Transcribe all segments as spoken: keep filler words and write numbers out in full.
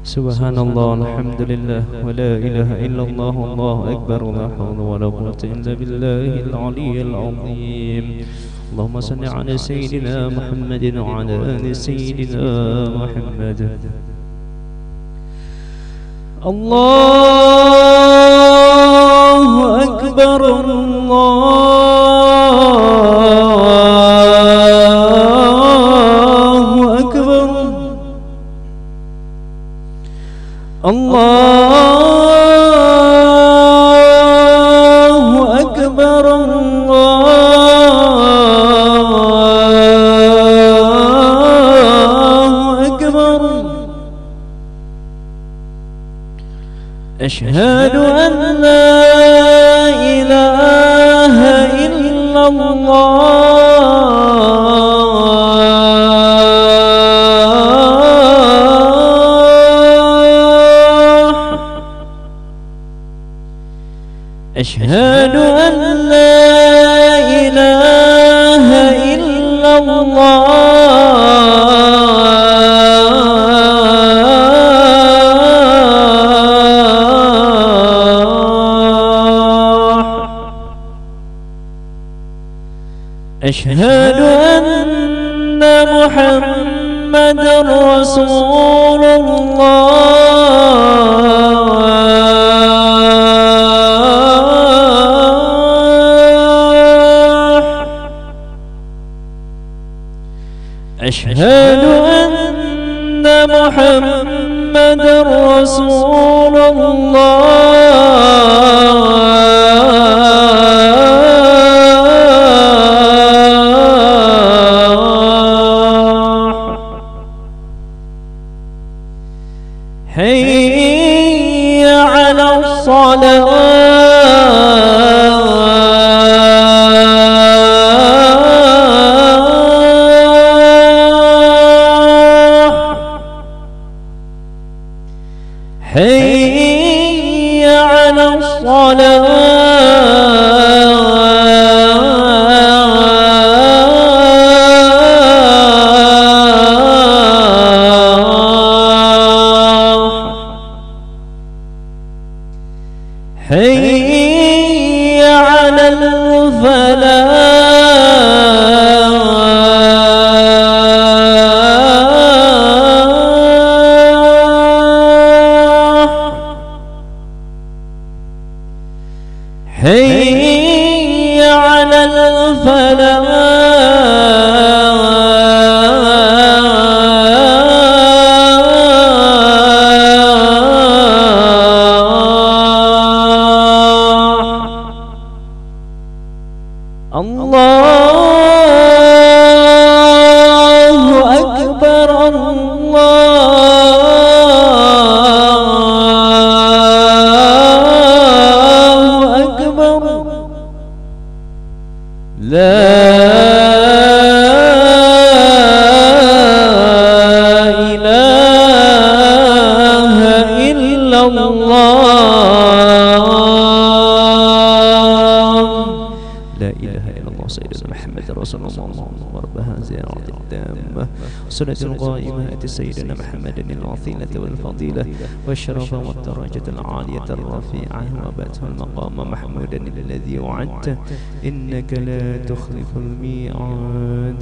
Subhanallah, alhamdulillah, wa la ilaha illallah, Allahu akbar, la hawla wa la quwwata illa billahil aliyyil azim. Allahumma salli ala sayyidina Muhammadin wa ala ali sayyidina Muhammad. Allahu akbar, Allahu akbar, Allahu akbar, Allahu akbar. Ashhadu an la ilaha illallah. أشهد أن لا إله إلا الله. أشهد أن محمدا رسول الله. أشهد أن محمدا رسول الله. حي على الصلاة. حي على الصلاة. حي على الفلاح. حي على الفلاح. الله أكبر، الله أكبر. لا إله إلا الله. لا إله إلا الله سيدنا محمد رسول الله وربها زيارة التامة سنة القائمة أتي سيدنا محمد الوسيلة والفضيلة والشرف والدرجة العالية الرفيعة وبعثه المقام محمودا الذي وعدته إنك لا تخلف الميعاد.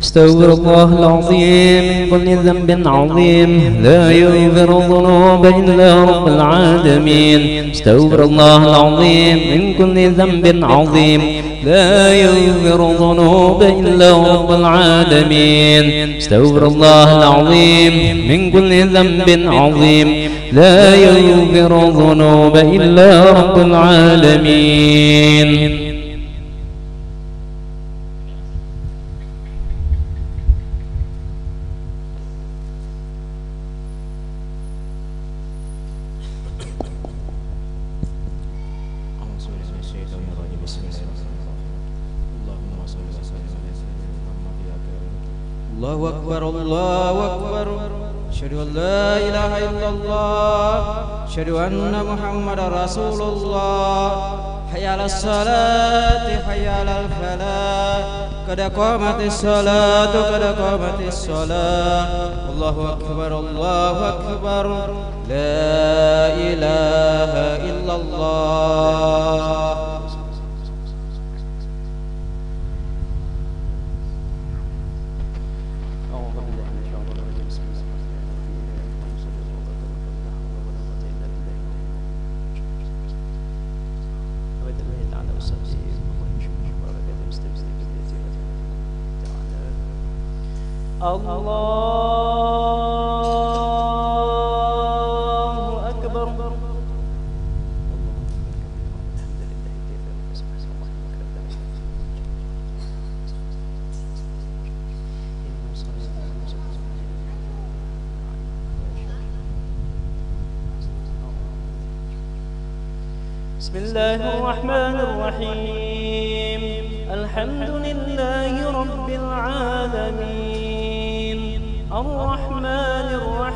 استغفر الله العظيم من كل ذنب عظيم لا يغفر الذنوب إلا رب العالمين. استغفر الله العظيم من كل ذنب عظيم لا يغفر الذنوب إلا رب العالمين. استغفر الله العظيم من كل ذنب عظيم لا يغفر الذنوب إلا رب العالمين. الله أكبر الله أكبر أشهد أن لا إله إلا الله أشهد أن محمدا رسول الله. حي على الصلاة حي على الفلاح قد قامت الصلاة قد قامت الصلاة. الله أكبر الله أكبر لا إله إلا الله. الله أكبر. بسم الله الرحمن الرحيم. الحمد لله رب العالمين الرحمن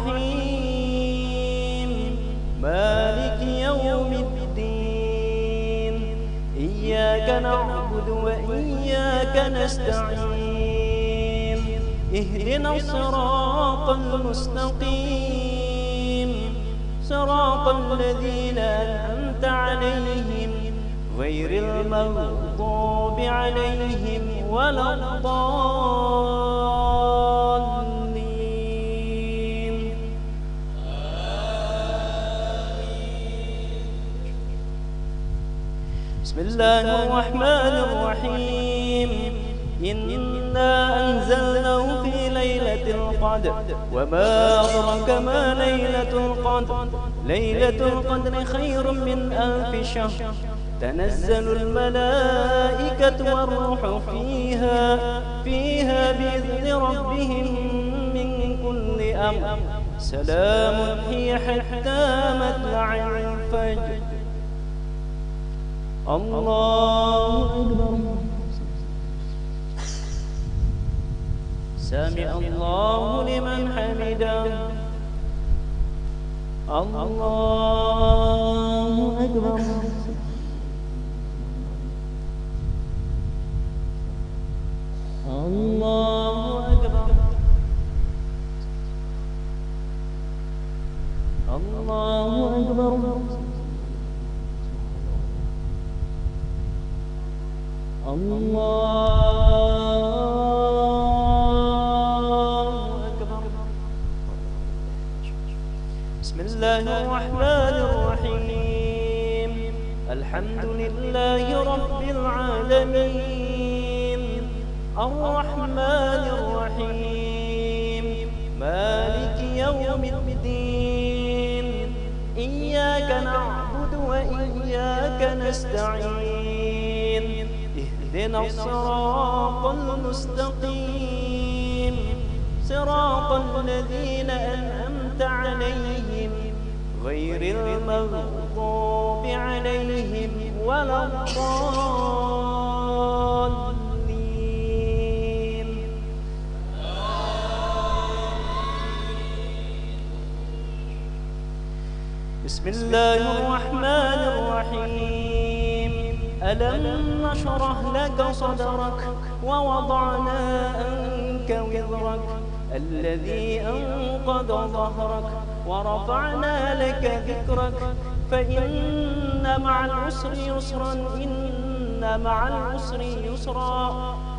الرحيم مالك يوم الدين. إياك نعبد وإياك نستعين. اهدنا الصراط المستقيم صراط الذين أنعمت عليهم غير المغضوب عليهم ولا الضالين. بسم الله الرحمن الرحيم. إنا أنزلناه في ليلة القدر وما أدراك ما ليلة القدر. ليلة القدر خير من ألف شهر. تنزل الملائكة والروح فيها فيها بإذن ربهم من كل أمر. سلام هي حتى مطلع الفجر. الله أكبر. سمع الله لمن حمده. الله أكبر. الله أكبر. الله أكبر. الله أكبر. بسم الله الرحمن الرحيم. الحمد لله رب العالمين الرحمن الرحيم مالك يوم الدين. إياك نعبد وإياك نستعين. اهدنا الصراط المستقيم صراط الذين أنعمت عليهم غير المغضوب عليهم ولا الضالين. بسم الله الرحمن الرحيم. ألم نشرح لك صدرك ووضعنا عنك وزرك الذي أنقض ظهرك ورفعنا لك ذكرك فإن مع العسر يسرا إن مع العسر يسرا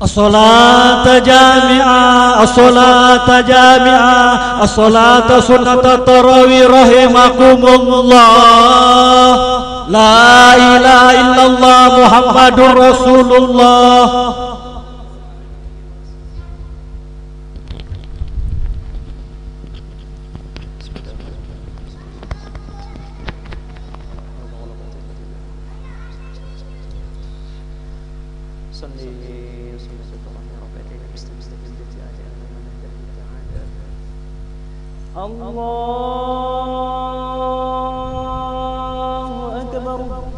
الصلاة جامعة الصلاة جامعة الصلاة سنة التراويح رحمكم الله. لا إله إلا الله محمد رسول الله. الله أكبر.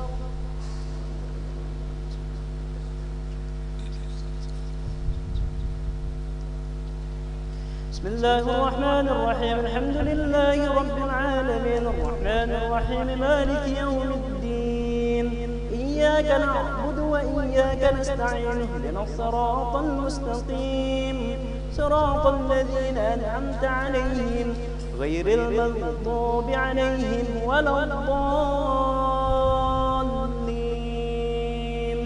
بسم الله الرحمن الرحيم. الحمد لله رب العالمين الرحمن الرحيم مالك يوم الدين. إياك نعبد وإياك نستعين اهدنا الصراط المستقيم صراط الذين أنعمت عليهم غير المغضوب عليهم ولا الضالين.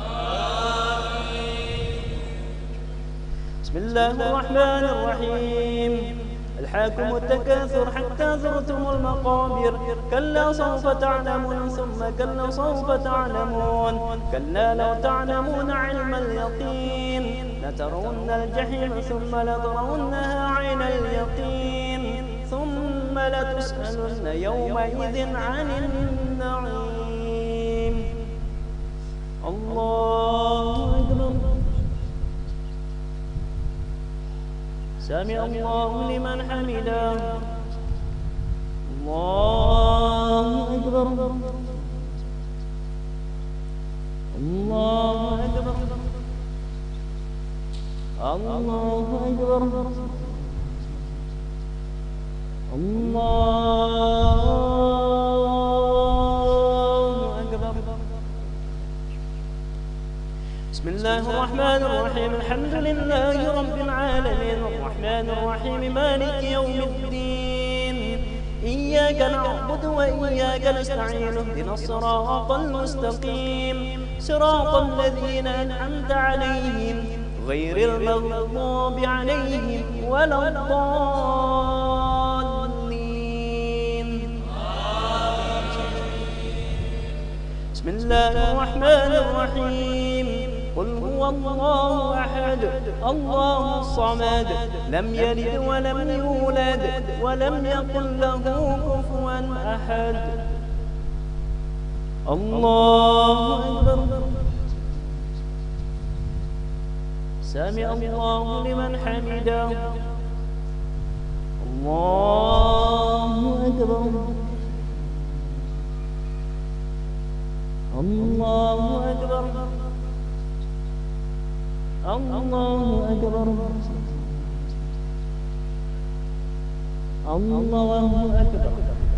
بسم الله الرحمن الرحيم. ألهاكم التكاثر حتى زرتم المقابر كلا سوف تعلمون ثم كلا سوف تعلمون كلا لو تعلمون علم اليقين لترون الجحيم ثم لترونها عين اليقين ثم لتسألن يومئذ عن النعيم. الله أكبر. سمع الله لمن حمده. الله أكبر. الله أكبر. الله أكبر. الله أكبر. بسم الله الرحمن الرحيم. الحمد لله رب العالمين الرحمن الرحيم مالك يوم الدين. إياك نعبد وإياك نستعين اهدنا الصراط المستقيم صراط الذين أنعمت عليهم غير المغضوب عليهم ولا الضالين. بسم الله الرحمن الرحيم. قل هو الله أحد الله الصمد لم يلد ولم يولد ولم يكن له كفوا أحد. الله أكبر. سمع الله لمن حمده. الله أكبر. الله أكبر. الله أكبر. الله أكبر.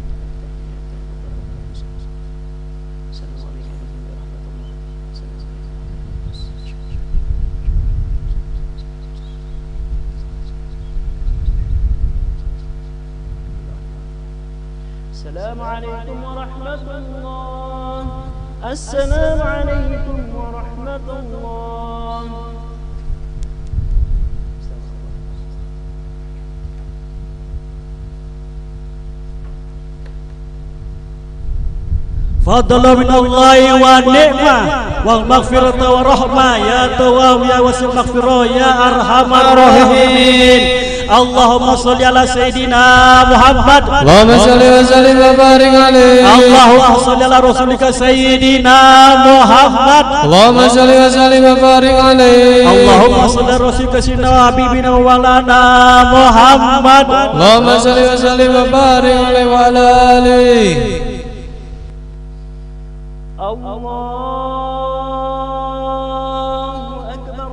السلام عليكم ورحمة الله. السلام عليكم ورحمة الله. فضل من الله ونعمة والمغفرة والرحمة يا تواب يا واسع المغفرة يا أرحم الراحمين. اللهم صل على سيدنا محمد. اللهم صل وسلم وبارك عليه. اللهم صل على رسولك سيدنا محمد. اللهم صل وسلم وبارك عليه. اللهم صل على رسولك سيدنا وحبيبنا ومولانا محمد. اللهم صل وسلم وبارك عليه وعلى آله. الله أكبر.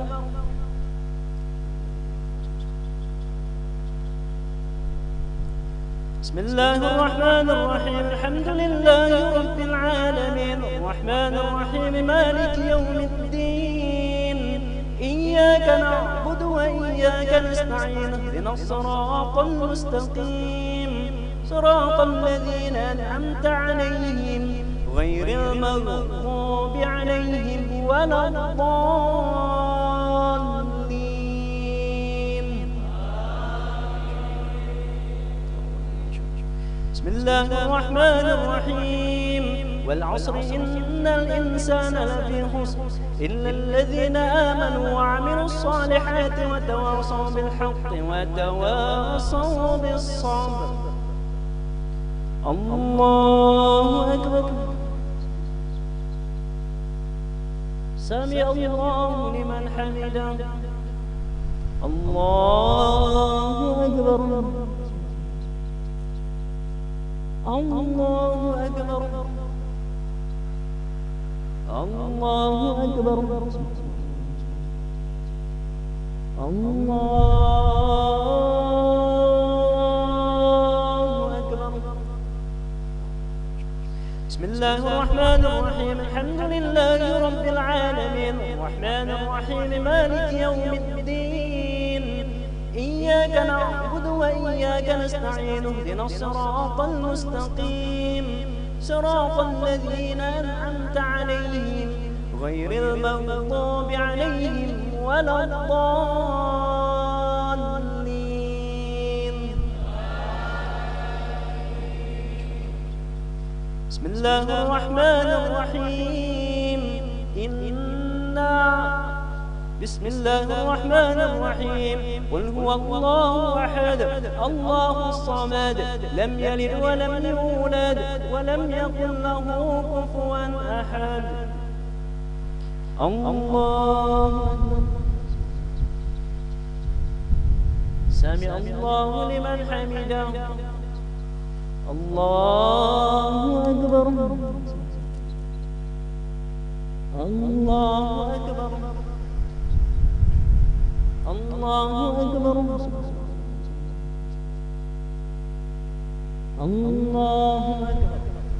بسم الله الرحمن الرحيم. الحمد لله رب العالمين الرحمن الرحيم مالك يوم الدين. إياك نعبد وإياك نستعين اهدنا الصراط المستقيم صراط الذين أنعمت عليهم غير المغضوب عليهم ولا الضالين. بسم الله الرحمن الرحيم والعصر إن الإنسان لفي خسر إلا الذين آمنوا وعملوا الصالحات وتواصوا بالحق وتواصوا بالصبر. الله أكبر. سمع الله لمن حمده. الله أكبر. الله أكبر. الله أكبر. الله أكبر. بسم الله الرحمن الرحيم الحمد لله رب العالمين الرحمن الرحيم مالك يوم الدين إياك نعبد وإياك نستعين اهدنا الصراط المستقيم صراط الذين أنعمت عليهم غير المغضوب عليهم ولا الضالين. بسم الله الرحمن الرحيم إنا بسم الله الرحمن الرحيم قل هو الله أحد الله الصمد لم يلد ولم يولد ولم يكن له كفوا أحد. الله سمع الله لمن حمده. الله أكبر. الله أكبر. الله أكبر. الله أكبر.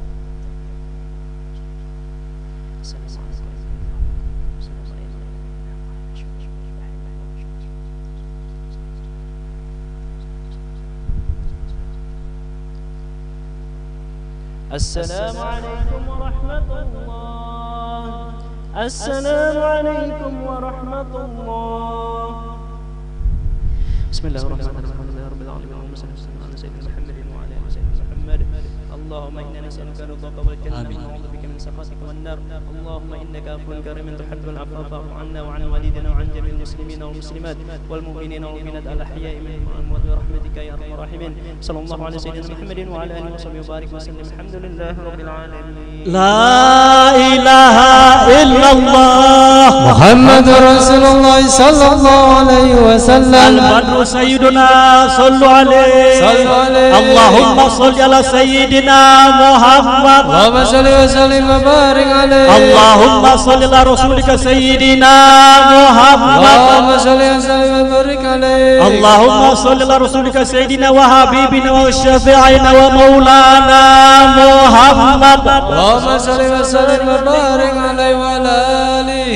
السلام عليكم ورحمة الله. السلام عليكم ورحمة الله. بسم الله الرحمن الرحيم يا رب العالمين اللهم صل وسلم على سيدنا محمد وعلى آله وصحبه محمد. اللهم إنا نسألك رضاك والجنة ونعوذ بك من سخطك والنار. اللهم إنك عفو كريم تحب العفو فاعف عنا وعن والدنا وعن جميع المسلمين والمسلمات والمؤمنين والمؤمنات الأحياء منهم والأموات برحمتك يا أرحم الراحمين. صلى الله على سيدنا محمد وعلى آله وصحبه وبارك وسلم. الحمد لله رب العالمين. لا إله إلا الله محمد رسول الله صلى الله عليه وسلم. البدر سيدنا صلوا عليه. صلوا عليه. اللهم صل على سيدنا محمد. اللهم صل وسلم وبارك عليه. اللهم صل على رسولك سيدنا محمد. اللهم صل وسلم وبارك عليه. اللهم صل على رسولك سيدنا وحبيبنا وشفيعنا ومولانا محمد. اللهم صل وسلم وبارك عليه وعلى آله.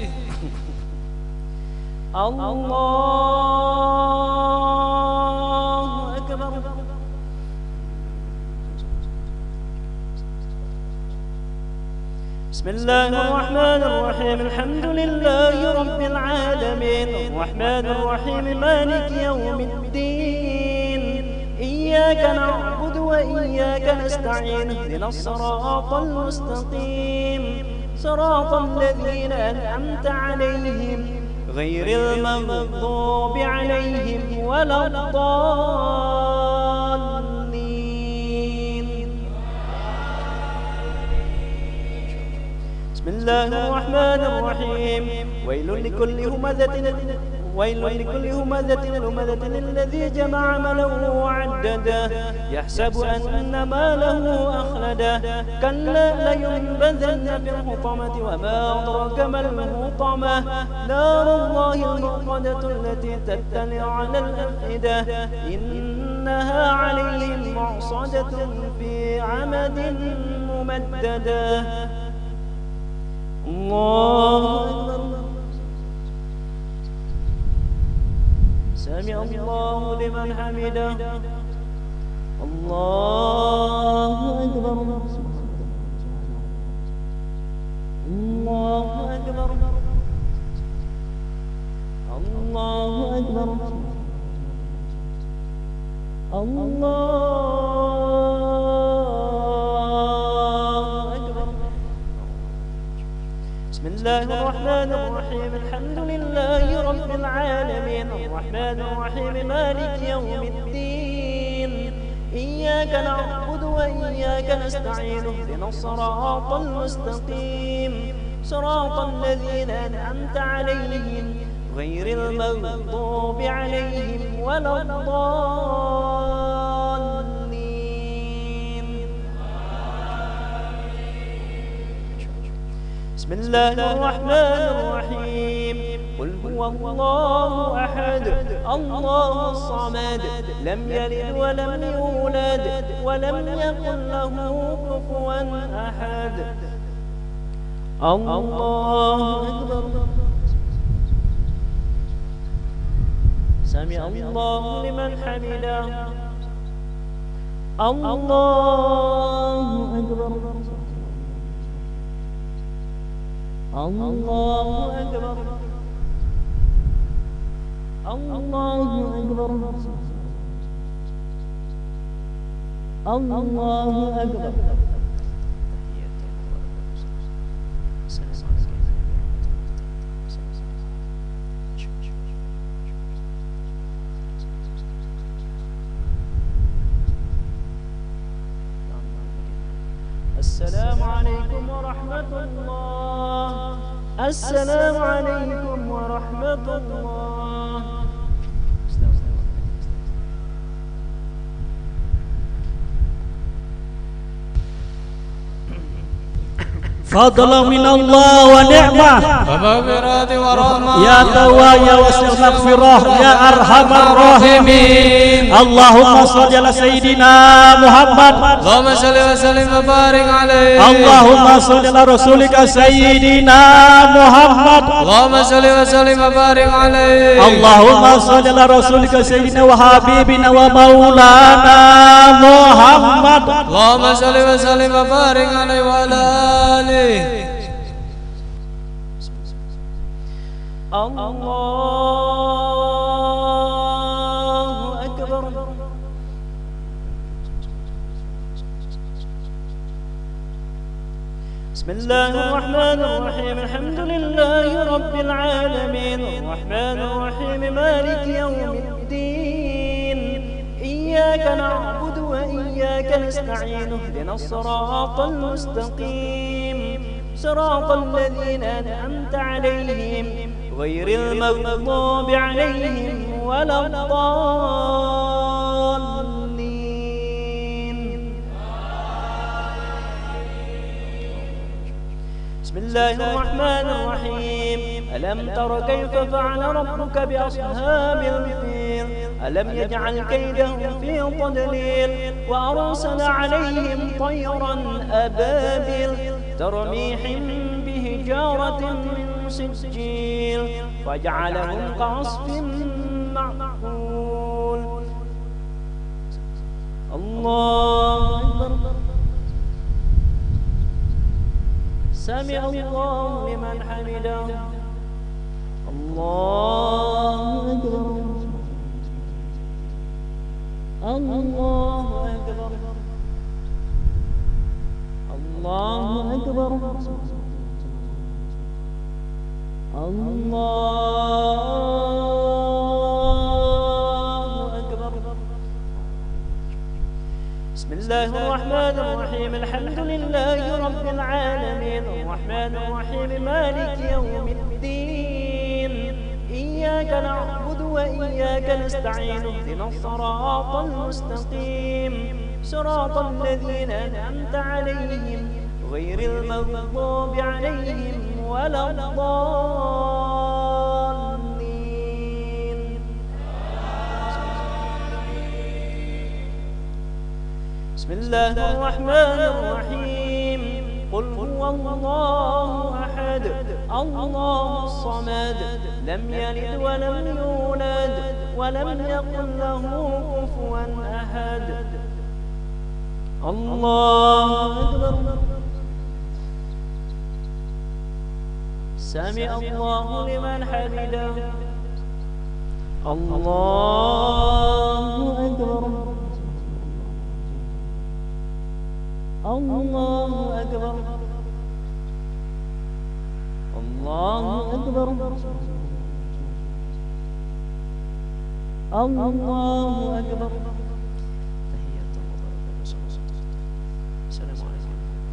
الله أكبر. بسم الله الرحمن الرحيم الحمد لله رب العالمين الرحمن الرحيم مالك يوم الدين إياك نعبد وإياك نستعين اهدنا الصراط المستقيم صراط الذين أنعمت عليهم غير المغضوب عليهم ولا الضالين. بسم الله الرحمن الرحيم ويل لكل همزة ويل لكل همزة لمزة الذي جمع ماله وعدده يحسب أن ماله أخلده كلا لينبذن في الحطمة وما أدراك ما الحطمة نار الله الموقدة التي تطلع على الأفئدة إنها عليهم معصدة في عمد ممددة. الله أكبر. سمع الله لمن حمده. الله أكبر. الله أكبر. الله أكبر. الله بسم الله الرحمن الرحيم الحمد لله رب العالمين الرحمن الرحيم مالك يوم الدين إياك نعبد وإياك نستعين اهدنا الصراط المستقيم صراط الذين أنعمت عليهم غير المغضوب عليهم ولا الضالين. بسم الله الرحمن الرحيم قل هو الله أحد الله الصمد لم يلد ولم يولد ولم يكن له كفوا أحد. الله أكبر. سمع الله لمن حمده. الله أكبر. الله أكبر. الله أكبر. الله أكبر. السلام عليكم ورحمة الله. السلام عليكم ورحمة الله. فضلا من الله ونعمة ومغفرة ورحمة يا تواب يا واسع المغفرة يا أرحم الراحمين. اللهم صل على سيدنا محمد. اللهم صل وسلم وبارك عليه. اللهم صل على رسولك سيدنا محمد. اللهم صل وسلم وبارك عليه. اللهم صل على رسولك سيدنا وحبيبنا ومولانا محمد. اللهم صل وسلم وبارك عليه وعلى آله. الله أكبر. بسم الله الرحمن الرحيم الحمد لله رب العالمين الرحمن الرحيم مالك يوم الدين إياك نعبد وإياك نستعين اهدنا الصراط المستقيم صراط الذين أنعمت عليهم غير المغضوب عليهم ولا الضالين. بسم الله الرحمن الرحيم ألم تر كيف فعل ربك بأصحاب الفيل ألم يجعل كيدهم في تضليل وأرسل عليهم طيرا أبابيل ترميهم بحجارة من سجيل فجعلهم كعصف مأكول. الله أكبر. سمع الله لمن حمده. الله أكبر. الله أكبر. الله أكبر. الله أكبر. بسم الله الرحمن الرحيم الحمد لله رب العالمين الرحمن الرحيم مالك يوم الدين إياك نعبد وإياك نستعين اهدنا الصراط المستقيم صراط الذين أنعمت عليهم غير المغضوب عليهم ولا الضالين. بسم الله الرحمن الرحيم قل هو الله أحد الله الصمد لم يلد ولم يولد ولم يكن له كفوا أحد. الله أكبر. سمع الله لمن حمده. الله أكبر. الله أكبر. الله أكبر الله أكبر. السلام عليكم.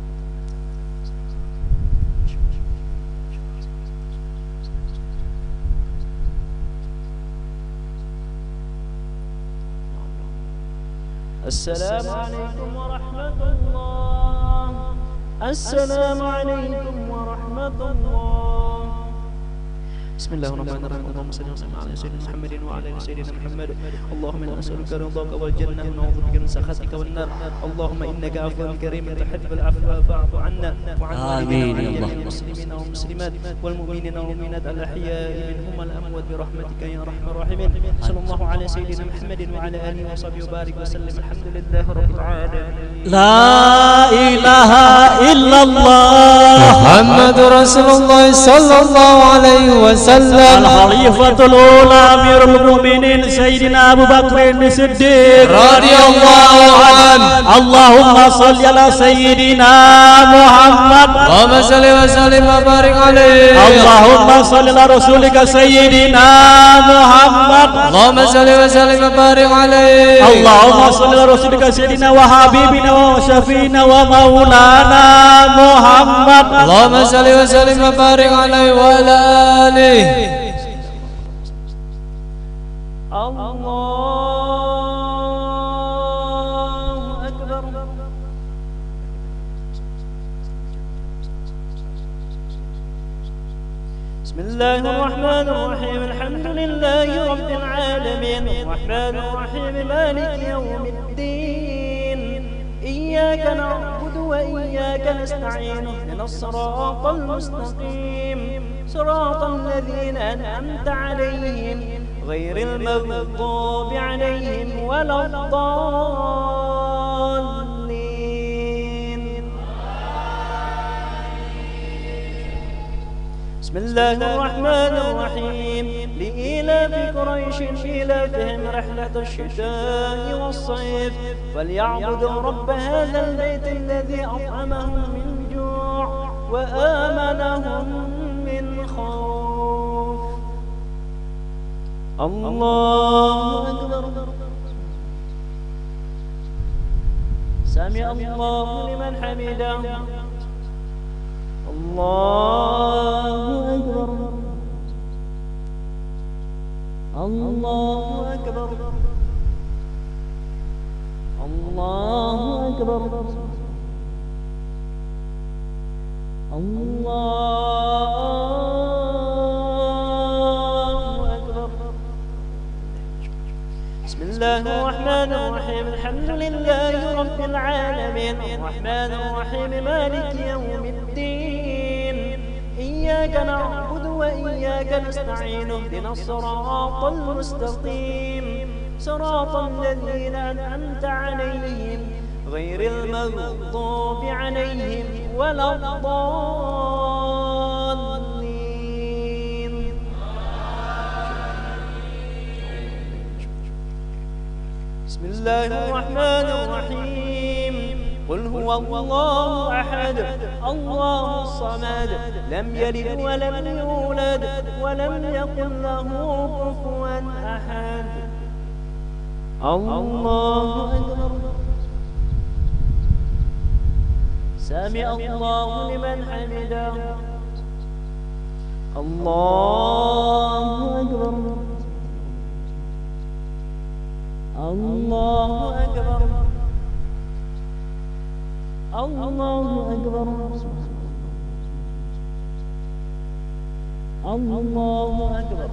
السلام عليكم ورحمة الله. السلام عليكم ورحمة الله. بسم الله الرحمن الرحيم. اللهم صل وسلم على سيدنا محمد وعلى ال سيدنا محمد. اللهم انا نسالك رضاك والجنه ونعوذ بك من سخطك والنار. اللهم انك عفو كريم تحب العفو فاعف عنا وعن والدينا وعن المسلمين والمسلمات والمؤمنين والمؤمنات الاحياء منهم والاموات برحمتك يا ارحم الراحمين. صلى الله على سيدنا محمد وعلى اله وصحبه وبارك وسلم. الحمد لله رب العالمين. لا إله إلا الله محمد رسول الله صلى الله عليه وسلم. الخليفة الأولى أمير المؤمنين سيدنا أبو بكر الصديق رضي الله عنه. اللهم صل على سيدنا محمد. اللهم صل وسلم وبارك عليه. اللهم صل على رسولك سيدنا محمد. اللهم صل وسلم وبارك عليه. اللهم صل على رسولك سيدنا وحبيبنا وشفينا ومولانا محمد. اللهم صل وسلم وبارك عليه وعلى آله. الله أكبر. بسم الله الرحمن الرحيم. الحمد لله رب العالمين الرحمن الرحيم مالك يوم الدين. إياك نعبد وإياك نستعين اهدنا الصراط المستقيم صراط الذين أنعمت عليهم غير المغضوب عليهم ولا الضالين. بسم الله الرحمن الرحيم. لإيلاف قريش إيلافهم رحلة الشتاء والصيف فليعبدوا رب هذا البيت الذي أطعمهم من جوع وآمنهم من خوف. الله أكبر. سمع الله لمن حمده. الله أكبر. الله أكبر. الله أكبر. الله أكبر. بسم الله الرحمن الرحيم. الحمد لله رب العالمين الرحمن الرحيم مالك يوم الدين. إياك نعبد وإياك نستعين اهدنا الصراط المستقيم صراط الذين أنعمت عليهم غير المغضوب عليهم ولا الضالين. بسم الله الرحمن الرحيم. قل هو الله أحد الله الصمد لم يلد ولم يولد ولم يكن له كفوا أحد. الله أكبر. سمع الله لمن حمده. الله أكبر. الله أكبر. الله أكبر. الله أكبر.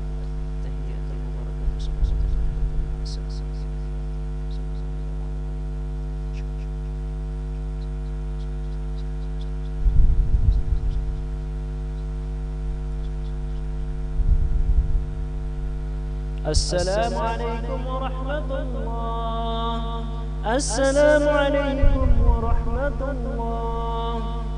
السلام عليكم ورحمة الله. السلام عليكم ورحمة الله.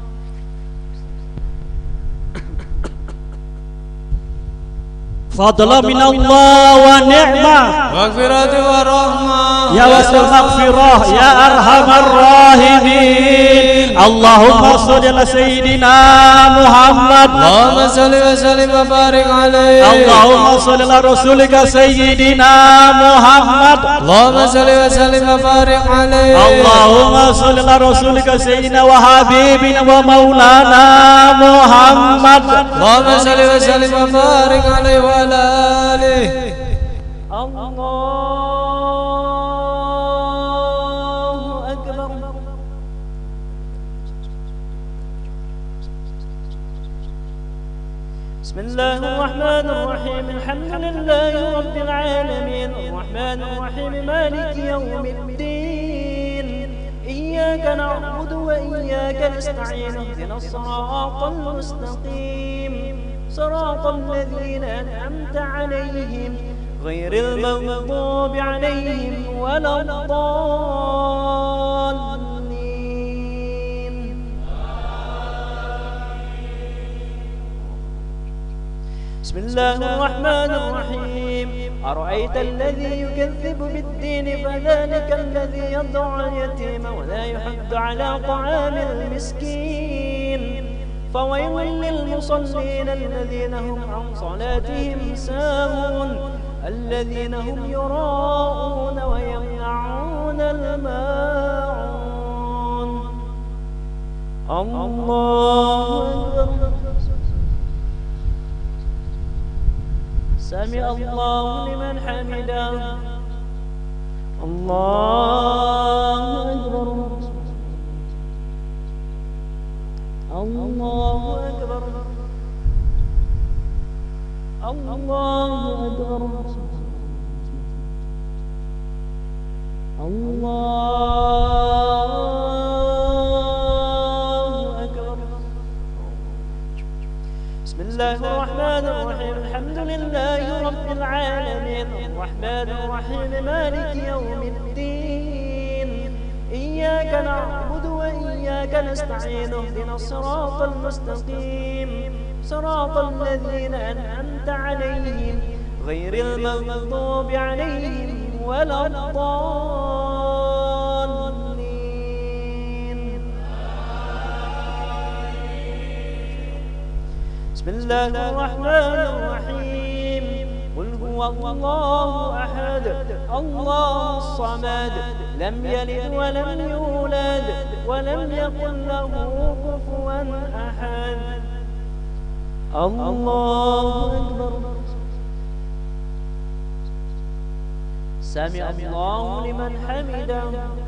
فضلا من الله ونعمة مغفرة ورحمة يا واسع المغفرة يا أرحم الراحمين. اللهم صل على سيدنا محمد اللهم صل وسلم وبارك عليه اللهم صل على رسولك سيدنا محمد اللهم صل وسلم وبارك عليه اللهم صل على رسولك سيدنا وحبيبنا ومولانا محمد اللهم صل وسلم وبارك عليه وعلى آله. الله أكبر. بسم الله الرحمن الرحيم الحمد لله رب العالمين الرحمن الرحيم مالك يوم الدين إياك نعبد وإياك نستعين اهدنا الصراط المستقيم صراط الذين أنعمت عليهم غير المغضوب عليهم ولا الضالين. بسم الله الرحمن الرحيم أرأيت الذي يكذب بالدين فذلك الذي يدعو اليتيم ولا يحض على طعام المسكين فويل للمصلين الذين هم عن صلاتهم ساهون الذين هم يراءون ويمنعون الماعون. الله أكبر. سمع الله لمن حمده. الله أكبر. الله أكبر. الله أكبر. الله أكبر. بسم الله الرحمن الرحيم الحمد لله رب العالمين الرحمن الرحيم مالك يوم الدين إياك نعبد وإياك نستعين اهدنا الصراط المستقيم صراط الذين أنعمت عليهم غير المغضوب عليهم ولا الضالين. بسم الله الرحمن الرحيم قل هو الله أحد الله الصمد لم يلد ولم يولد ولم يكن له كفوا أحد. الله أكبر. سمع الله لمن حمده.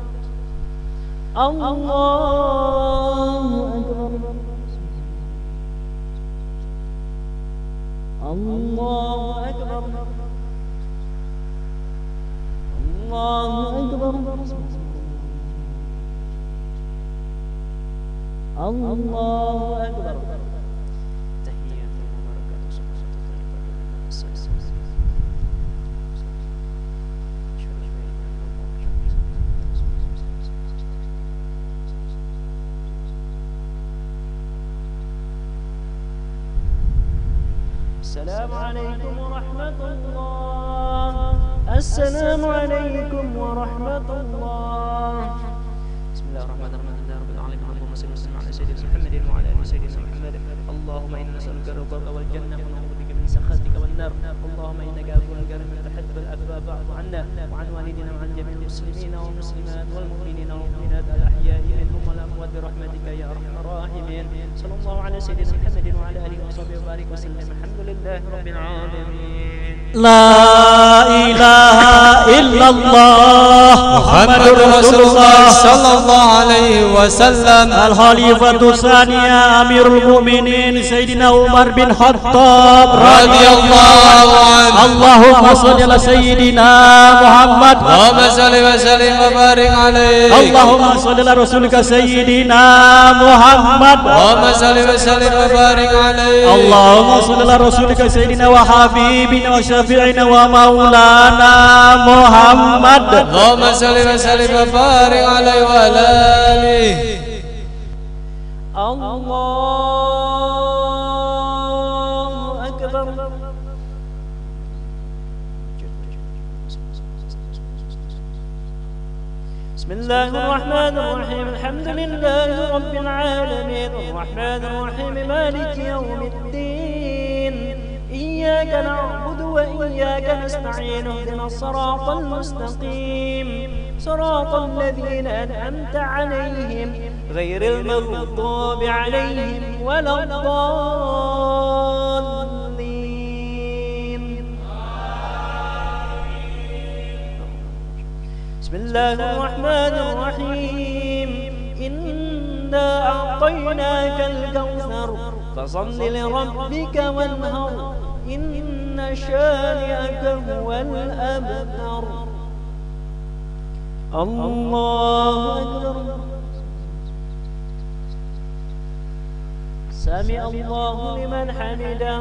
الله أكبر. الله أكبر. الله أكبر. الله أكبر. السلام عليكم ورحمة الله. السلام عليكم ورحمة الله. بسم الله الرحمن الرحيم الحمد لله رب العالمين اللهم صل وسلم على سيدنا محمد وعلى آل سيدنا محمد. اللهم إنا نسألك رضاك والجنة ونعوذ بك من سخطك والنار. اللهم إنك عفو كريم تحب العفو فاعف عنا وعن والدينا وعن جميع المسلمين والمسلمات والمؤمنين والمؤمنات الأحياء منهم والأموات برحمتك يا أرحم الراحمين. صلى الله على سيدنا محمد وعلى آله وصحبه وبارك وسلم. الحمد لله رب العالمين. لا إله إلا الله محمد رسول الله صلى الله عليه وسلم. الخليفة الثاني أمير المؤمنين سيدنا عمر بن الخطاب رضي الله عنه. اللهم صل على سيدنا محمد اللهم صل وسلم وبارك عليه. اللهم صل على رسولك سيدنا محمد اللهم صل وسلم وبارك عليه. اللهم صل على رسولك سيدنا وحبيبنا وشفيعنا ومولانا محمد. اللهم صل وسلم وبارك عليه وعلى آله. الله أكبر. بسم الله الرحمن الرحيم الحمد لله رب العالمين الرحمن الرحيم مالك يوم الدين إياك نعبد وإياك نستعين اهدنا الصراط المستقيم صراط الذين أنعمت عليهم غير المغضوب عليهم ولا الضالين. بسم الله الرحمن الرحيم إنا أعطيناك الكوثر فصل لربك وانهر إن شانئك هو الأبتر. الله أكبر. سمع الله لمن حمده.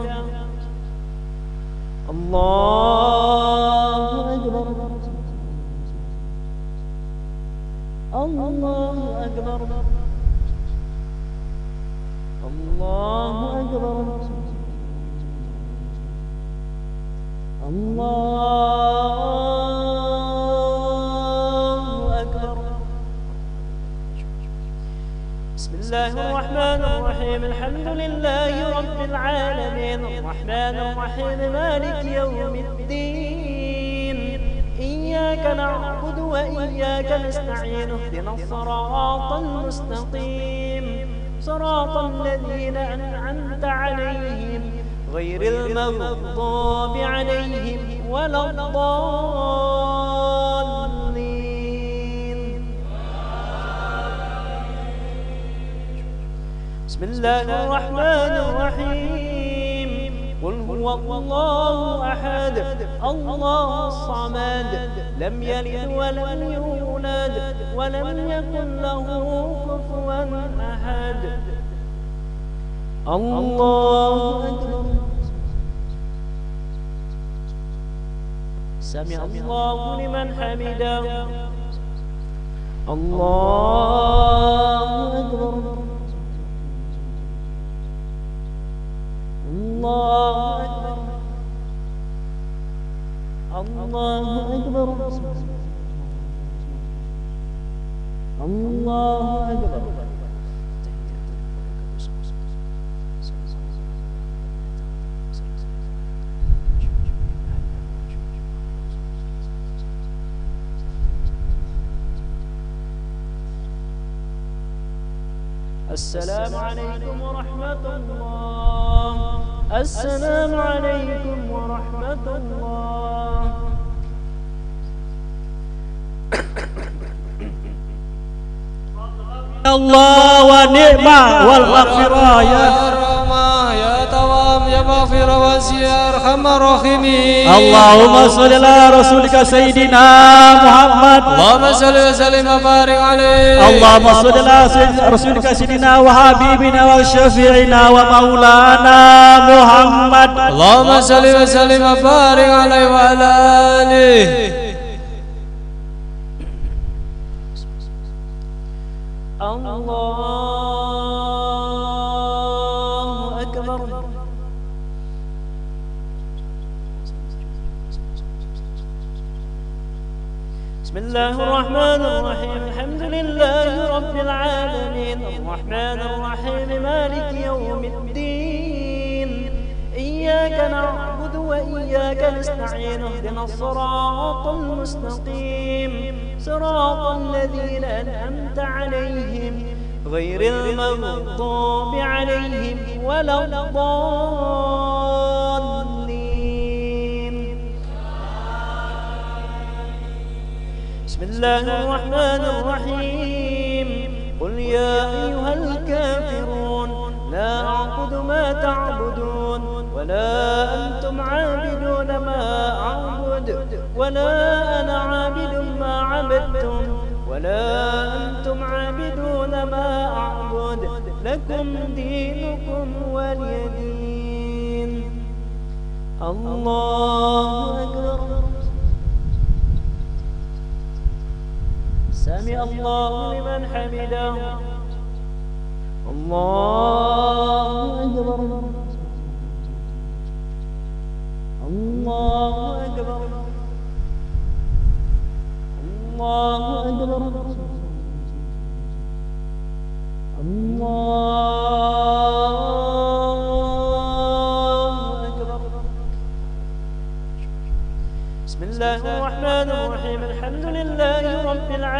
الله أكبر. الله أكبر. الله أكبر. الله أكبر. بسم الله الرحمن الرحيم الحمد لله رب العالمين الرحمن الرحيم مالك يوم الدين إياك نعبد وإياك نستعين اهدنا الصراط المستقيم صراط الذين أنعمت عليهم غير المغضوب عليهم ولا الضالين. بسم الله الرحمن الرحيم قل هو الله أحد الله الصمد لم يلد ولم يولد ولم يكن له كفوا أحد. الله أكبر. سمع الله لمن حمده. الله أكبر. الله أكبر. الله أكبر. الله أكبر. السلام عليكم ورحمة الله. السلام عليكم ورحمة الله. الله ونعمة والمغفرة يا يا توام يا مغفر واسع أرحم الراحمين. اللهم صل على رسولك سيدنا محمد. اللهم صل وسلم وبارك عليه. اللهم صل على رسولك سيدنا وحبيبنا وشفيعنا ومولانا محمد. اللهم صل وسلم وبارك عليه وعلى آله. الله أكبر. بسم الله الرحمن الرحيم الحمد لله رب العالمين الرحمن الرحيم مالك يوم الدين إياك نعبد وإياك نستعين اهدنا الصراط المستقيم صراط الذين أنعمت عليهم غير المغضوب عليهم ولا الضالين. بسم الله الرحمن الرحيم قل يا أيها الكافرون لا أعبد ما تعبدون ولا أنتم عابدون ما أعبد ولا أنا عابد ما عبدتم ولا أنتم عابدون ما أعبد لكم دينكم ولي دين. الله أكبر. سمع الله لمن حمده. الله أكبر. الله أكبر. الله أكبر.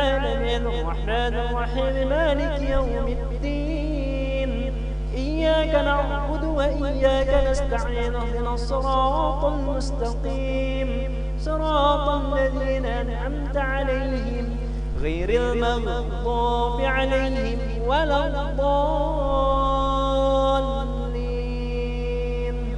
العالمين الرحمن الرحيم مالك يوم الدين إياك نعبد وإياك نستعين اهدنا الصراط المستقيم صراط الذين أنعمت عليهم غير المغضوب عليهم ولا الضالين.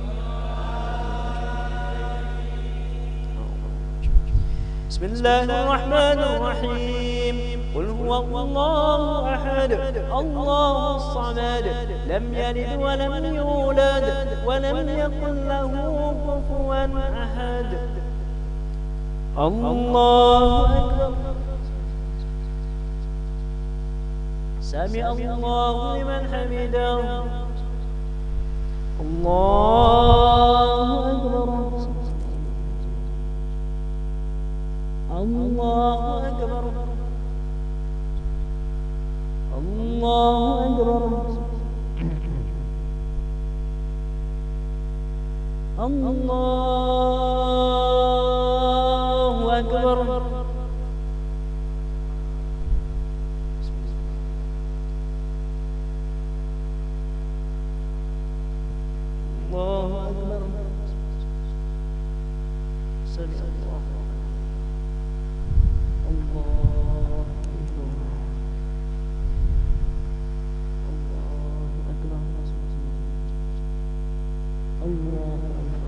بسم الله الرحمن الرحيم قل هو الله أحد الله الصمد لم يلد ولم يولد ولم يكن له كفوا أحد. الله أكبر. سمع الله لمن حمده. الله أكبر. الله أكبر. الله أكبر. الله أكبر. الله أكبر. سمع الله. الله أكبر. الله أكبر. الله أكبر.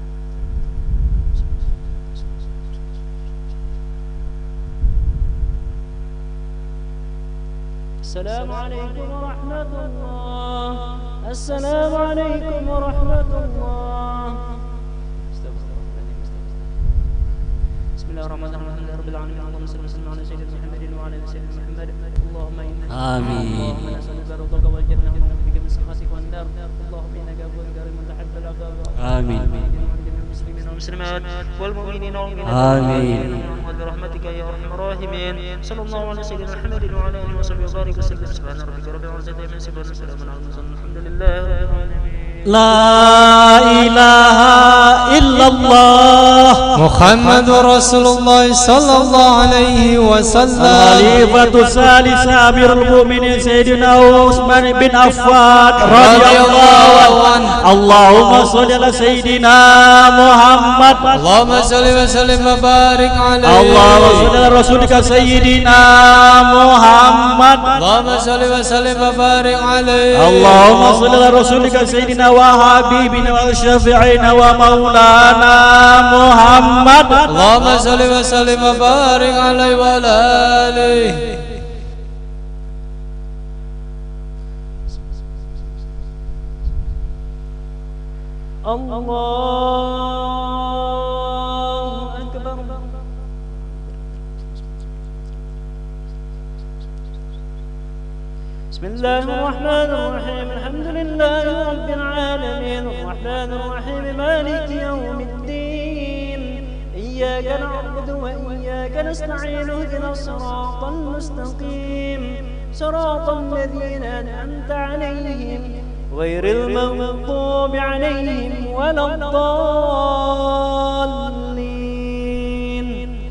السلام عليكم ورحمة الله. السلام عليكم ورحمة الله. بسم الله الرحمن الرحيم الحمد لله رب العالمين اللهم صل وسلم على سيدنا محمد وعلى ال سيدنا محمد اللهم إنك آمين. اللهم نسألك رضاك والجنة ونعوذ بك من سخطك والنار اللهم إنك عفو كريم تحب العفو. آمين. المسلمين والمسلمات والمؤمنين والمؤمنات آمين. برحمتك يا أرحم الراحمين. صلى الله على سيدنا محمد وعلى آله وصحبه وبارك وسلم. سبحان ربك رب العزة عما يصفون وسلام على المرسلين الحمد لله رب العالمين. لا إله إلا الله محمد رسول الله صلى الله عليه وسلم. الخليفة الثالث أمير المؤمنين سيدنا عثمان بن عفان رضي الله عنه. اللهم صل على سيدنا محمد. اللهم صل وسلم وبارك عليه. اللهم صل على رسولك سيدنا محمد. اللهم صل وسلم وبارك عليه. اللهم صل على رسولك سيدنا وحبيبنا وشفيعنا ومولانا محمد. اللهم صل وسلم وبارك عليه وعلى آله. الله أكبر. بسم الله الرحمن الرحيم الحمد لله رب العالمين الرحمن الرحيم مالك يوم الدين إياك نعبد وإياك نستعين اهدنا الصراط المستقيم صراط الذين أنعمت عليهم غير المغضوب عليهم ولا الضالين.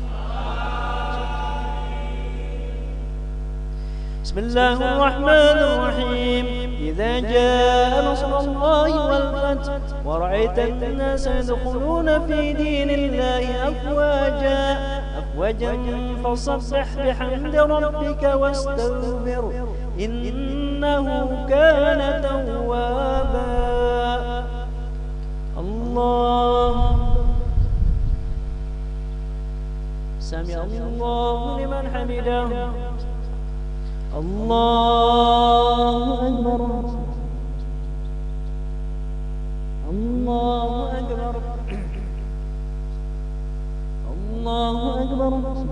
بسم الله الرحمن الرحيم إذا جاء نصر الله والفتح ورأيت الناس يدخلون في دين الله أفواجا أفواجا فسبح بحمد ربك واستغفر إنه كان توابا. الله سمع الله لمن حمده. الله أكبر. الله أكبر. الله أكبر.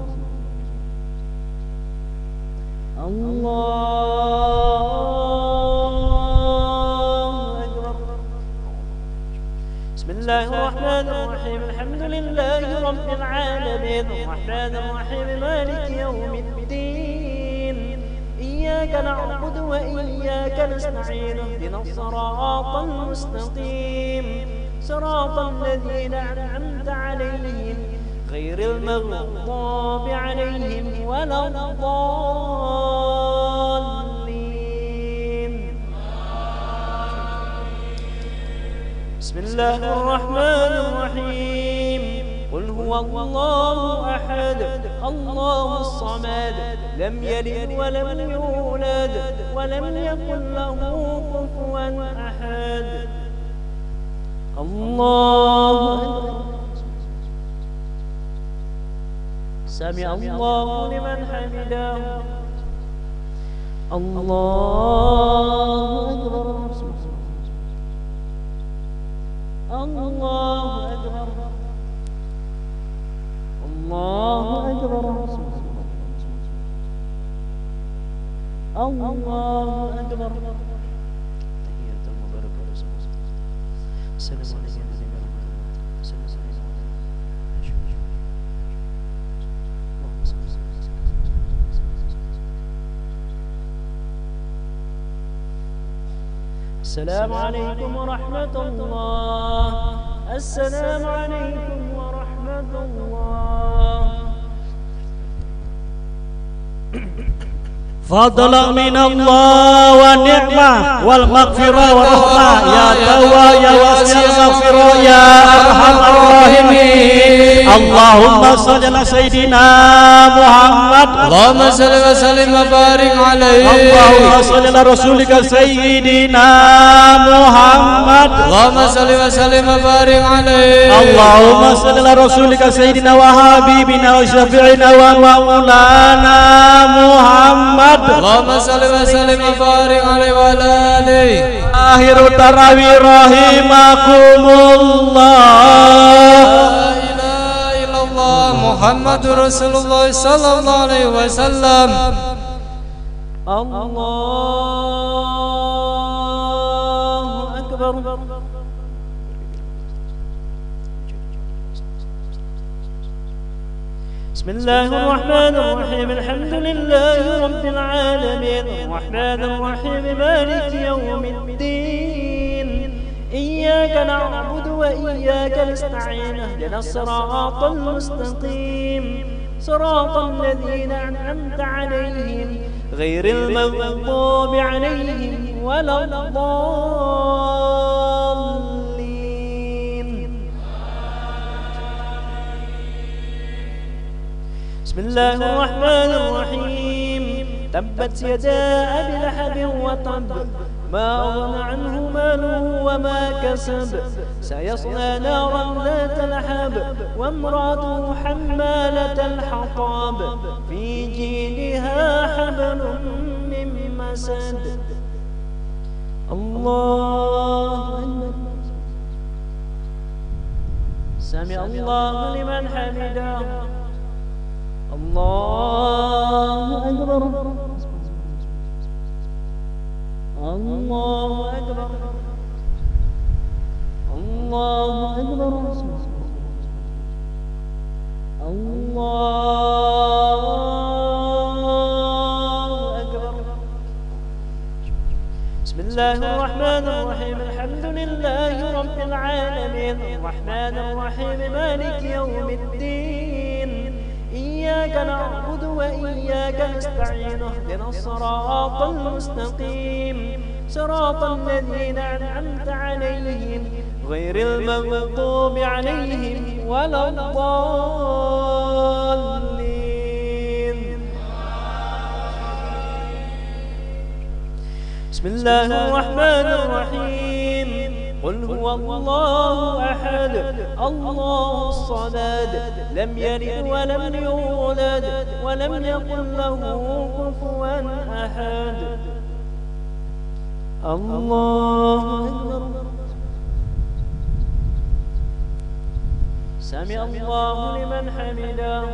الله أكبر. بسم الله الرحمن الرحيم الحمد لله رب العالمين الرحمن الرحيم مالك يوم الدين إياك نعبد وإياك نستعين اهدنا الصراط المستقيم صراط الذين أنعمت عليهم غير المغضوب عليهم ولا الضالين. بسم الله الرحمن الرحيم. قل هو الله أحد الله الصمد لم يلد ولم يولد ولم يكن له كفوا أحد. الله سمع الله لمن حمده. الله أكبر. الله أكبر. الله أكبر. الله أكبر. تحية المباركة السلام عليكم. السلام عليكم ورحمة الله. السلام عليكم ورحمة الله. فضلا من الله ونعمة والمغفرة والرحمة يا تواب يا واسع المغفرة يا أرحم الراحمين. اللهم صل على سيدنا محمد. اللهم صل وسلم وبارك عليه. اللهم صل على رسولك سيدنا محمد. اللهم صل وسلم وبارك عليه. اللهم صل على رسولك سيدنا وحبيبنا وشفيعنا ومولانا محمد. اللهم صل وسلم وبارك عليه وعلى آله. آخر التراويح رحمكم الله. لا إله إلا الله محمد رسول الله صلى الله عليه وسلم. الله أكبر. بسم الله الرحمن الرحيم. الحمد لله رب العالمين الرحمن الرحيم مالك يوم الدين. إياك نعبد وإياك نستعين. اهدنا الصراط المستقيم صراط الذين أنعمت عليهم غير المغضوب عليهم ولا الضالين. بسم الله الرحمن الرحيم. تبت يدا أبي لهب وتب ما أغنى عنه ماله وما كسب سيصلى نارا ذات لهب وامرأته حمالة الحطب في جيدها حبل من مسد. الله سمع الله لمن حمده. الله أكبر. الله أكبر. الله أكبر. الله أكبر. بسم الله الرحمن الرحيم. الحمد لله رب العالمين الرحمن الرحيم مالك يوم الدين. إياك نعبد وإياك نستعين. اهدنا الصراط المستقيم صراط الذين أنعمت عليهم غير المغضوب عليهم ولا الضالين. بسم الله الرحمن الرحيم. قل هو الله أحد الله الصمد لم يلد ولم يولد ولم يكن له كفوا أحد. الله أكبر. سمع الله لمن حمده.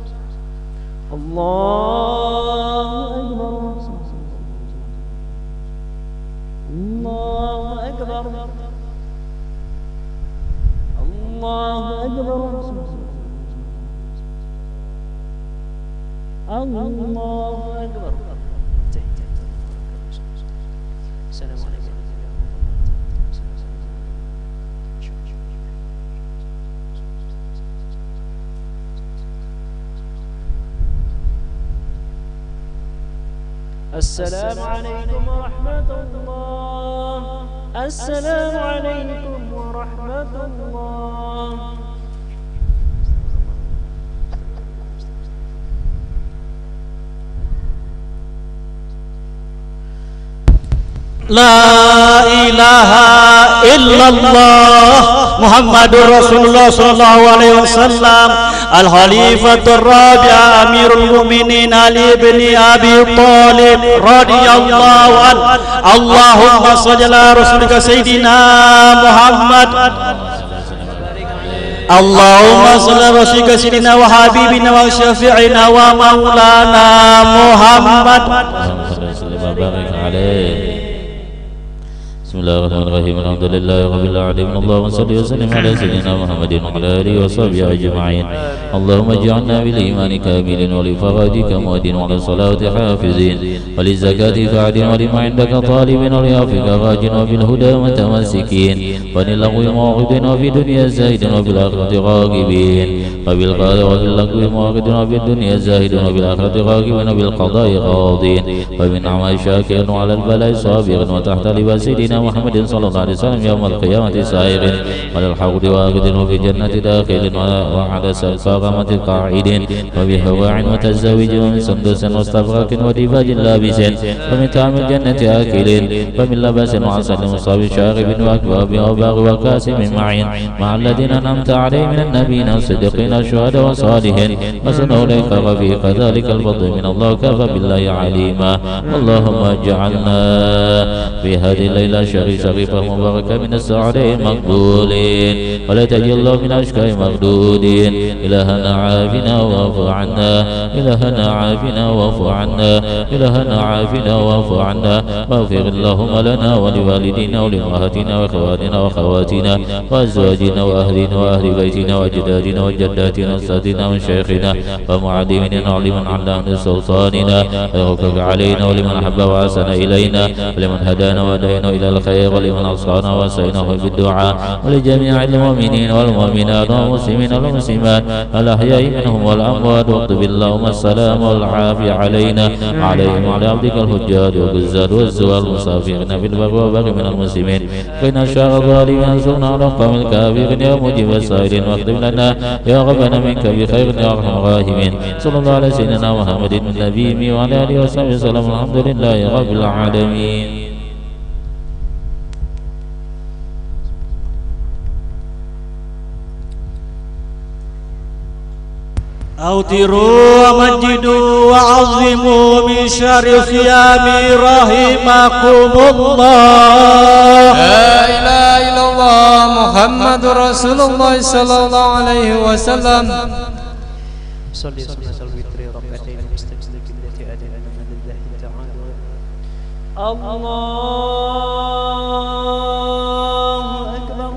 الله أكبر. الله أكبر. الله أكبر. الله أكبر. السلام عليكم. السلام عليكم ورحمة الله. السلام عليكم ورحمة الله. لا إله إلا الله محمد رسول الله صلى الله عليه وسلم الخليفة الرابع أمير المؤمنين علي بن أبي طالب رضي الله عنه. اللهم صل على رسولك سيدنا محمد. اللهم صل على رسولك سيدنا وحبيبنا وشفيعنا ومولانا محمد. بسم الله الرحمن الرحيم الحمد لله رب العالمين اللهم صل وسلم على سيدنا محمد وعلى اله وصحبه اجمعين. اللهم اجعلنا بالايمان كاملين ولفرادك مؤدين وعلى الصلاه حافظين وللزكاه فاعدين ولما عندك طالبين ولعفوك راجين وبالهدى متمسكين وللغو معرضين وفي دنيا زاهدين وفي الاخره راغبين وبالقضاء وفي اللغو معرضين وفي الدنيا زاهدين وفي الاخره راغبين وبالقضاء راضين ومن اعمال شاكرين وعلى البلاء صابرين وتحت لباس سيدنا محمد صلى الله عليه وسلم يوم القيامة سائر على الحوض واخذ وفي الجنة داخل وعلى سلفاغمة قاعدين وبهواع متزوج ومن سندس واستبرق وديباج لابس ومن طعام الجنة آكلين ومن لباس وعسل مصاب شارب وأكواب وباغ وكاس من معين مع الذين أنعمت عليهم من النبيين والصديقين والشهداء والصالحين وسن أولئك رفيق ذلك الفضل من الله كفى بالله عليما. اللهم اجعلنا في هذه الليلة شريفة مباركة من السعداء مقبولين ولا تجعل الله من أشقاء مردودين. إلهنا عافنا واعف عنا إلهنا عافنا واعف عنا إلهنا عافنا واعف عنا واغفر اللهم لنا ولوالدينا ولأمهاتنا وإخواننا وأخواتنا وأزواجنا وأهلنا وأهل بيتنا وأجدادنا وجداتنا وأساتذتنا وشيخنا ومعلمنا وعلمنا على سلطاننا ويغفر علينا ولمن أحب وأحسن إلينا ولمن هدانا وهدينا إلى الخير ولمن أوصانا وسيناه بالدعاء ولجميع المؤمنين والمؤمنات والمسلمين والمسلمات الأحياء منهم والأموات واكتب اللهم السلام والعافية علينا وعليهم وعلى عبدك الحجاج والجزار والزوار المسافرين بالبر والبر من المسلمين وإن شر الظالمين انصرنا على القوم الكافرين يا مجيب السائلين واختم لنا يا ربنا منك بخير يا أرحم الراحمين. صلى الله على سيدنا محمد النبي وعلى آله وصحبه وسلم. الحمد لله رب العالمين. أوتروا ومجدوا وعظموا من شر صيام رحمكم الله. لا إله إلا الله محمد رسول الله صلى الله عليه وسلم. صلي سنة الوتر ركعتين مستقبل التي أدنى من الله تعالى. الله أكبر.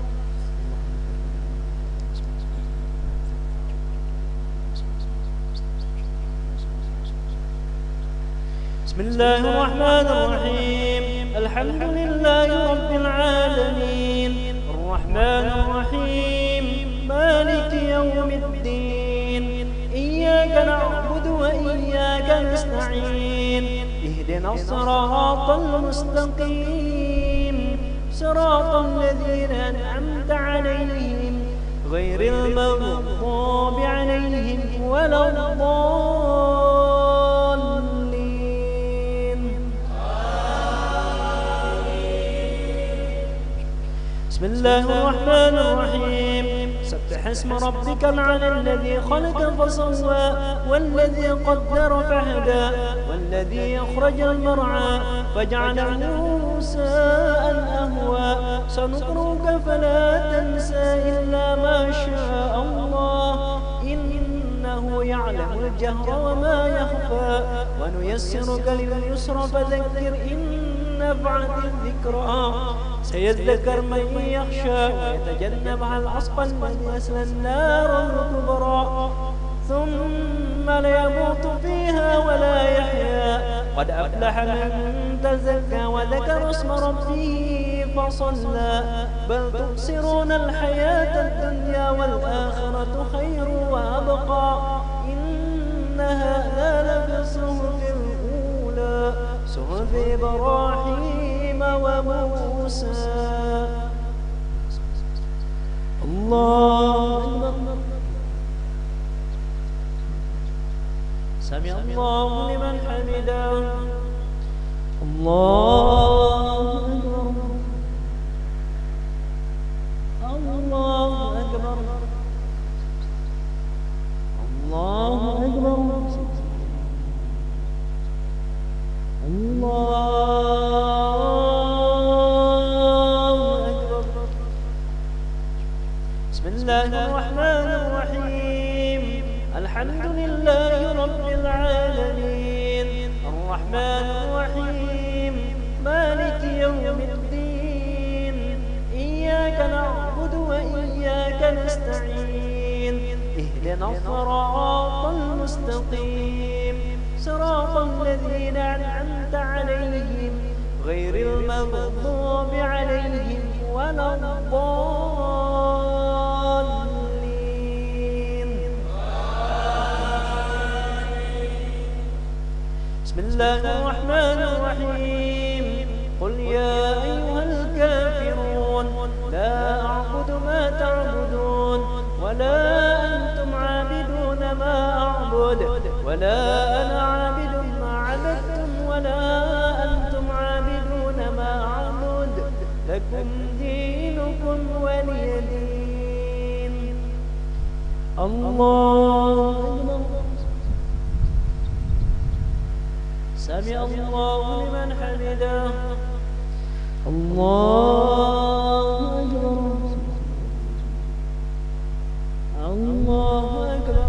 بسم الله الرحمن الرحيم. الحمد لله رب العالمين الرحمن الرحيم مالك يوم الدين. إياك نعبد وإياك نستعين. اهدنا الصراط المستقيم صراط الذين أنعمت عليهم غير المغضوب عليهم ولا الضالين. بسم الله الرحمن الرحيم. سبح اسم ربك العلى الذي خلق فسوى والذي قدر فهدى والذي أخرج المرعى فجعله ساء أهوى. سنقرئك فلا تنسى إلا ما شاء الله إنه يعلم الجهر وما يخفى. ونيسرك لليسر فذكر إن نفعت الذكرى. سيذكر من يخشى ويتجنبها الأشقى الذي يصلى النار الكبرى ثم لا يموت فيها ولا يحيا. قد أفلح من تزكى وذكر اسم ربه فصلى. بل تبصرون الحياة الدنيا والآخرة خير وأبقى. إن هذا لفي الصحف الأولى. صحف إبراهيم وموسى. الله أكبر. سمع الله لمن حمده. الله أكبر. الله أكبر. الله أكبر. الله أكبر. بسم الله الرحمن الرحيم. الحمد لله رب العالمين الرحمن الرحيم مالك يوم الدين. إياك نعبد وإياك نستعين. اهدنا الصراط المستقيم صراط الذين أنعمت عليهم غير المغضوب عليهم ولا الضالين. بسم الله الرحمن الرحيم. قل يا أيها الكافرون لا أعبد ما تعبدون ولا أنتم عابدون ما أعبد ولا أنا عابد ما عبدتم ولا أنتم عابدون ما أعبد لكم دينكم ولي دين. الله أكبر. سمع الله لمن حمده. الله أكبر. الله أكبر.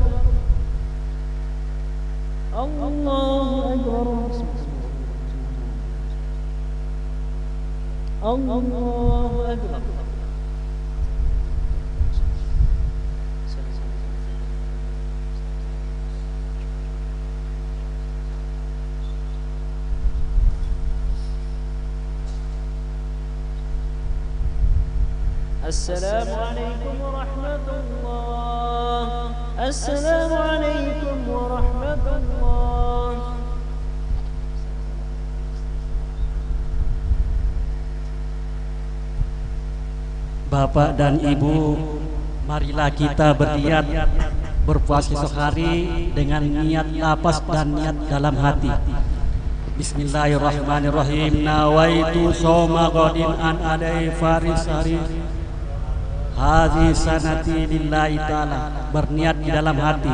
الله أكبر. الله أكبر. السلام عليكم ورحمة الله. السلام عليكم ورحمة الله. Bapak dan Ibu, marilah kita berniat berpuasa esok hari dengan niat lapas dan niat dalam hati. Bismillahirrahmanirrahim. Nawaitu soma qadin an adai farisari hadhi sanati lillahi ta'ala. Berniat di dalam hati.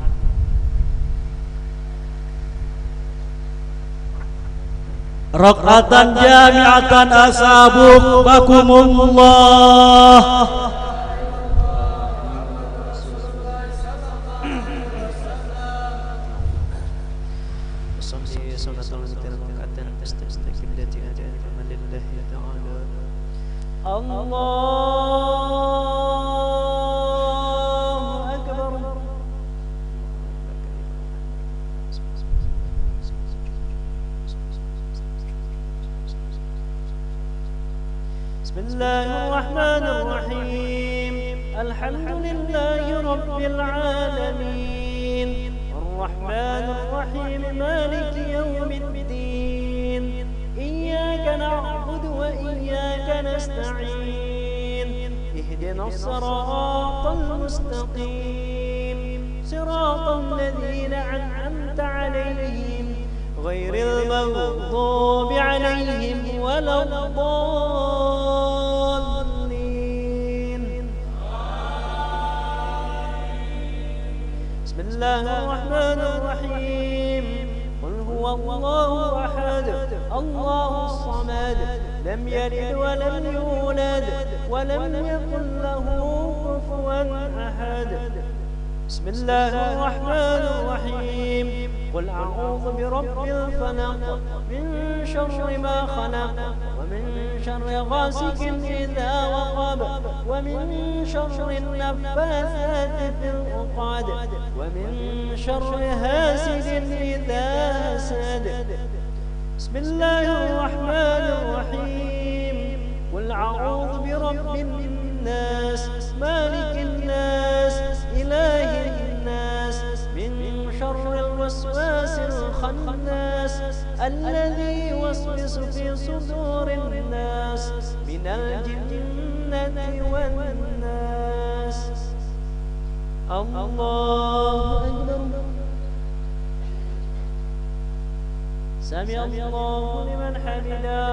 Raqatan jami'atan asabuk bakumullah. الله أكبر. بسم الله الرحمن الرحيم. الحمد لله رب العالمين الرحمن الرحيم مالك يوم الدين. إياك نعبد وإياك نستعين. اهدنا الصراط المستقيم صراط الذين أنعمت عليهم غير المغضوب عليهم ولا الضالين. بسم الله الرحمن الرحيم. قل هو الله أحد الله الصمد لم يلد ولم يولد ولم يكن له كفوا أحد. بسم الله الرحمن الرحيم. قل أعوذ برب الفلق من شر ما خلق ومن شر غاسق إذا وقب ومن شر النفاثات في العقد ومن شر حاسد إذا حسد. بسم الله الرحمن الرحيم. قل أعوذ برب الناس مالك الناس إله الناس من شر الوسواس الخناس الخناس الذي يوسوس في صدور الناس من الجنة والناس. الله أكبر. سمع الله لمن حمده.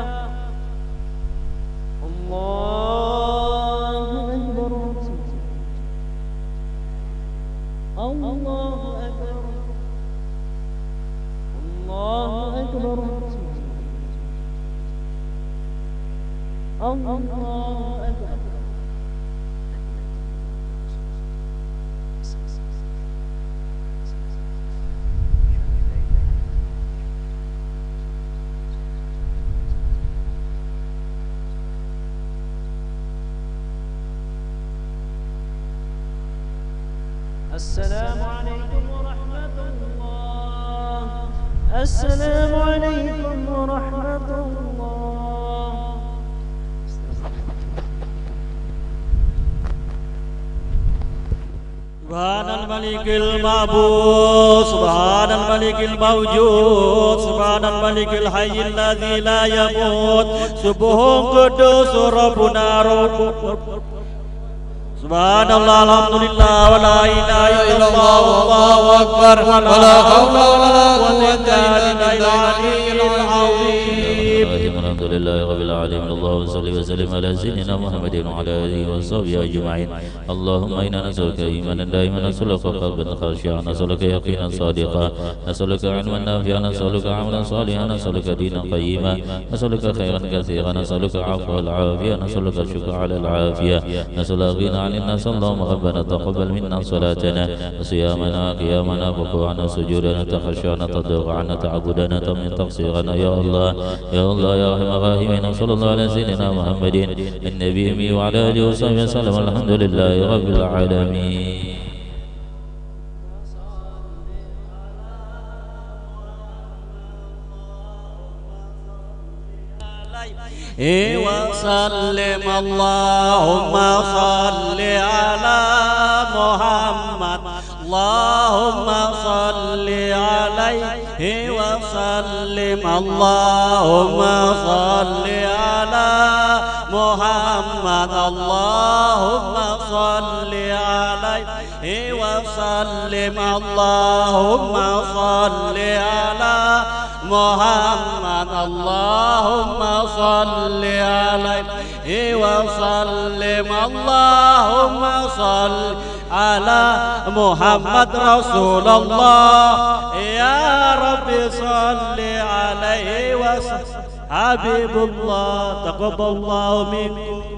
الله أكبر. الله أكبر. الله أكبر. الله أكبر. السلام عليكم ورحمة الله. السلام عليكم ورحمة الله. سبحان الملك المعبود سبحان الملك الموجود سبحان الملك الحي الذي لا يموت سبحان قدوس ربنا رب. سبحان الله الحمد لله ولا إله إلا الله والله أكبر ولا حول ولا قوة إلا بالله العظيم. الحمد لله رب العالمين. اللهم صل وسلم على سيدنا محمد وعلى آله وصحبه أجمعين. اللهم إنا نسألك إيمانا دائما، نسألك قلبا خاشعا، نسألك يقينا صادقا، نسألك علما نافعا، نسألك عملا صالحا، نسألك دينا قيما، نسألك خيرا كثيرا، نسألك العفو والعافية، نسألك الشكر على العافية، نسألك غنى عن الناس. اللهم ربنا تقبل منا صلاتنا وصيامنا قيامنا ركوعنا سجودنا تخشعنا تضرعنا تعبدنا تمن تقصيرنا. يا الله يا الله يا رحم الراحمين. صلى الله على سيدنا محمد النبي وعلى آله وصحبه وسلم. الحمد لله رب العالمين. وسلم اللهم صل على محمد. اللهم صل عليه وسلم اللهم صل على محمد. اللهم صل عليه وسلم اللهم صل على محمد. اللهم صل عليه وسلم اللهم صل على محمد رسول الله. يا رب صل عليه وسلم حبيب الله. تقبل الله منكم.